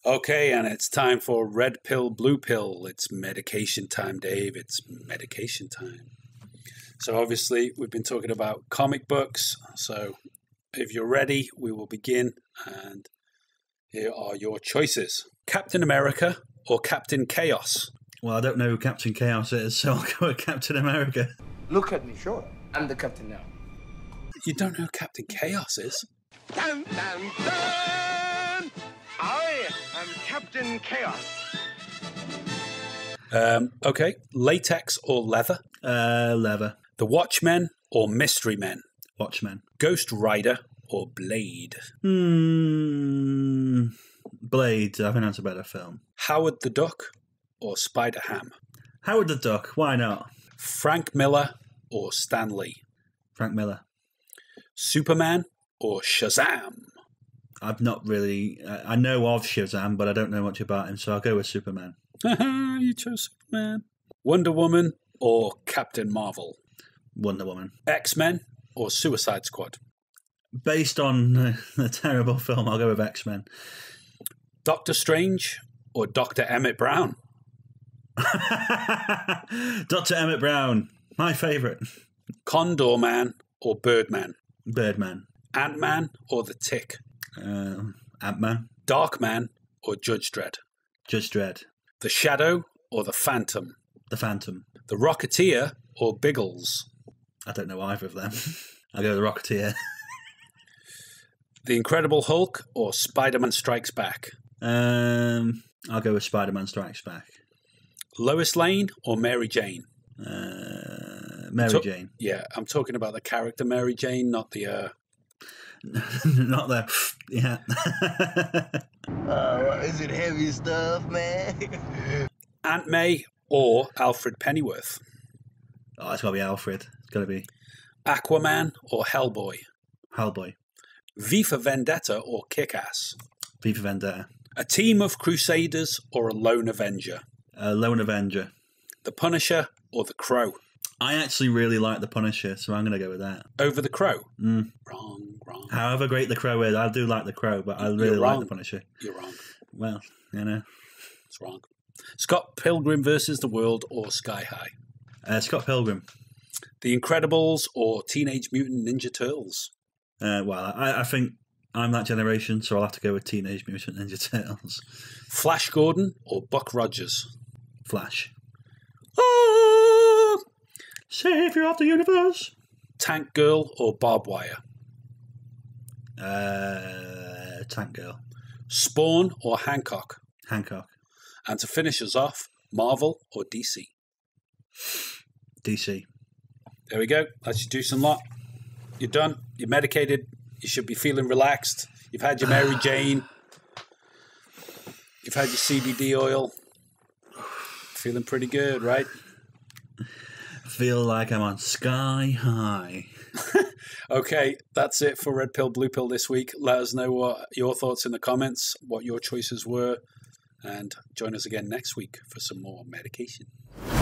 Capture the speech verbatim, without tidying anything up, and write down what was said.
Okay, and it's time for red pill, blue pill. It's medication time, Dave. It's medication time. So obviously we've been talking about comic books. So if you're ready, we will begin. And here are your choices. Captain America or Captain Chaos? Well, I don't know who Captain Chaos is, so I'll go with Captain America. Look at me, sure. I'm the captain now. You don't know who Captain Chaos is? Dun, dun, dun! I am Captain Chaos. Um, okay, latex or leather? Uh, leather. The Watchmen or Mystery Men? Watchmen. Ghost Rider or Blade? Hmm. Blade. I think that's a better film. Howard the Duck or Spider-Ham? Howard the Duck. Why not? Frank Miller or Stan Lee? Frank Miller. Superman or Shazam? I've not really... Uh, I know of Shazam, but I don't know much about him, so I'll go with Superman. Haha, you chose Superman. Wonder Woman or Captain Marvel? Wonder Woman. X-Men or Suicide Squad? Based on uh, the terrible film, I'll go with X-Men. Doctor Strange or Doctor Emmett Brown? Doctor Emmett Brown. My favourite. Condor Man or Birdman? Birdman. Ant-Man or The Tick? Uh, Ant-Man. Darkman or Judge Dredd? Judge Dredd. The Shadow or The Phantom? The Phantom. The Rocketeer or Biggles? I don't know either of them. I'll go with The Rocketeer. The Incredible Hulk or Spider-Man Strikes Back? Um, I'll go with Spider-Man Strikes Back. Lois Lane or Mary Jane? Uh, Mary Ta- Jane. Yeah, I'm talking about the character Mary Jane, not the... Uh... Not the... Yeah. Uh, is it heavy stuff, man? Aunt May or Alfred Pennyworth? Oh, it's got to be Alfred. It's got to be Aquaman or Hellboy? Hellboy. V for Vendetta or Kick-Ass? V for Vendetta. A team of Crusaders or a lone Avenger? Uh, Lone Avenger. The Punisher or The Crow? I actually really like The Punisher, so I'm going to go with that. Over The Crow? Mm. Wrong, wrong. However great The Crow is, I do like The Crow, but I You're really wrong. like The Punisher. You're wrong. Well, you know. It's wrong. Scott Pilgrim versus the World or Sky High? Uh, Scott Pilgrim. The Incredibles or Teenage Mutant Ninja Turtles? Uh, well, I, I think I'm that generation, so I'll have to go with Teenage Mutant Ninja Turtles. Flash Gordon or Buck Rogers? Flash. Ah! Savior of the universe. Tank Girl or Barbed Wire? Uh, Tank Girl. Spawn or Hancock? Hancock. And to finish us off, Marvel or D C? D C. There we go. That's your deuce and lot. You're done. You're medicated. You should be feeling relaxed. You've had your Mary Jane. You've had your C B D oil. Feeling pretty good, right? Feel like I'm on sky high. Okay, that's it for Red Pill, Blue Pill this week. Let us know what your thoughts in the comments, what your choices were, and join us again next week for some more medication.